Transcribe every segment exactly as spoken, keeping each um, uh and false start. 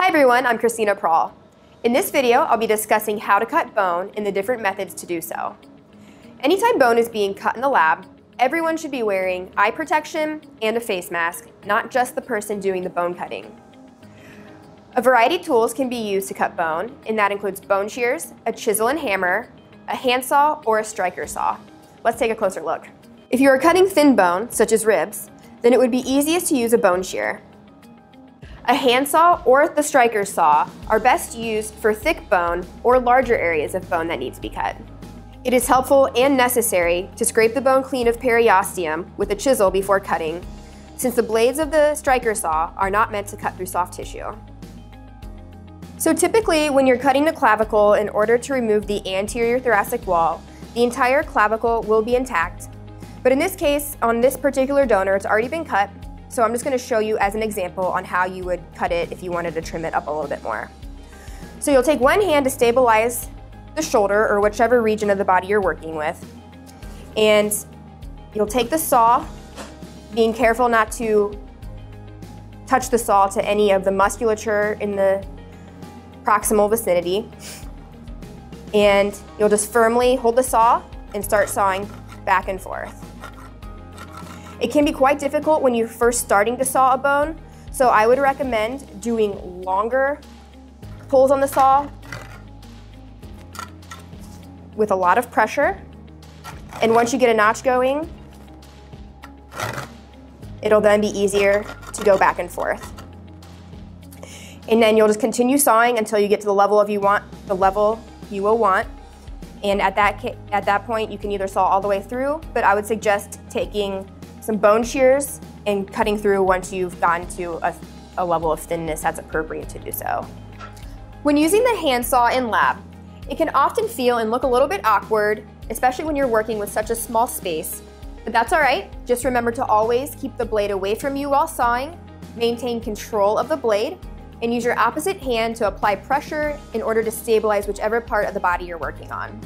Hi everyone, I'm Cristina Prall. In this video, I'll be discussing how to cut bone and the different methods to do so. Anytime bone is being cut in the lab, everyone should be wearing eye protection and a face mask, not just the person doing the bone cutting. A variety of tools can be used to cut bone, and that includes bone shears, a chisel and hammer, a handsaw, or a striker saw. Let's take a closer look. If you are cutting thin bone, such as ribs, then it would be easiest to use a bone shear. A handsaw or the striker saw are best used for thick bone or larger areas of bone that need to be cut. It is helpful and necessary to scrape the bone clean of periosteum with a chisel before cutting, since the blades of the striker saw are not meant to cut through soft tissue. So typically, when you're cutting the clavicle in order to remove the anterior thoracic wall, the entire clavicle will be intact. But in this case, on this particular donor, it's already been cut, so I'm just going to show you as an example on how you would cut it if you wanted to trim it up a little bit more. So you'll take one hand to stabilize the shoulder or whichever region of the body you're working with, and you'll take the saw, being careful not to touch the saw to any of the musculature in the proximal vicinity, and you'll just firmly hold the saw and start sawing back and forth. It can be quite difficult when you're first starting to saw a bone, so I would recommend doing longer pulls on the saw with a lot of pressure, and once you get a notch going, it'll then be easier to go back and forth. And then you'll just continue sawing until you get to the level of you want, the level you will want. And at that, at that point, you can either saw all the way through, but I would suggest taking some bone shears and cutting through once you've gotten to a, a level of thinness that's appropriate to do so. When using the handsaw in lab, it can often feel and look a little bit awkward, especially when you're working with such a small space, but that's all right. Just remember to always keep the blade away from you while sawing, maintain control of the blade, and use your opposite hand to apply pressure in order to stabilize whichever part of the body you're working on.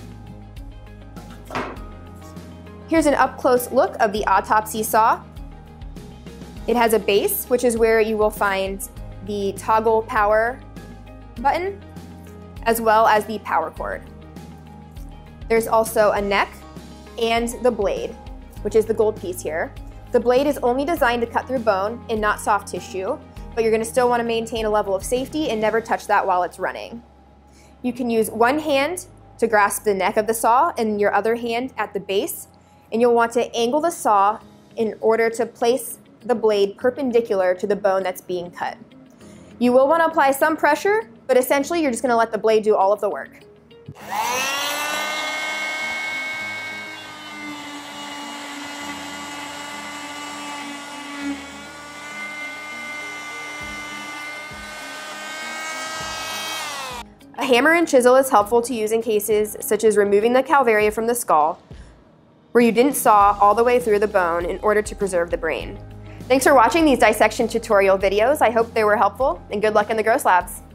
Here's an up-close look of the autopsy saw. It has a base, which is where you will find the toggle power button, as well as the power cord. There's also a neck and the blade, which is the gold piece here. The blade is only designed to cut through bone and not soft tissue, but you're going to still want to maintain a level of safety and never touch that while it's running. You can use one hand to grasp the neck of the saw and your other hand at the base, and you'll want to angle the saw in order to place the blade perpendicular to the bone that's being cut. You will want to apply some pressure, but essentially you're just going to let the blade do all of the work. A hammer and chisel is helpful to use in cases such as removing the calvaria from the skull, where you didn't saw all the way through the bone in order to preserve the brain. Thanks for watching these dissection tutorial videos. I hope they were helpful, and good luck in the gross labs.